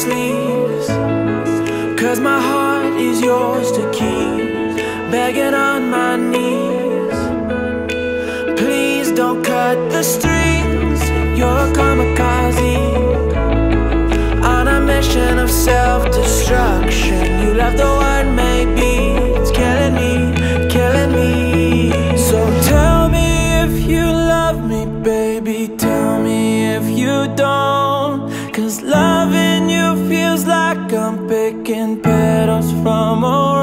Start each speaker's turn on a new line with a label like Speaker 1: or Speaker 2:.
Speaker 1: sleeves, 'cause my heart is yours to keep. Begging on my knees, please don't cut the strings. You're a kamikaze on a mission of self-destruction. You love the word maybe, it's killing me, killing me. So tell me if you love me, baby, tell me if you don't, 'cause loving you feels like I'm picking petals from a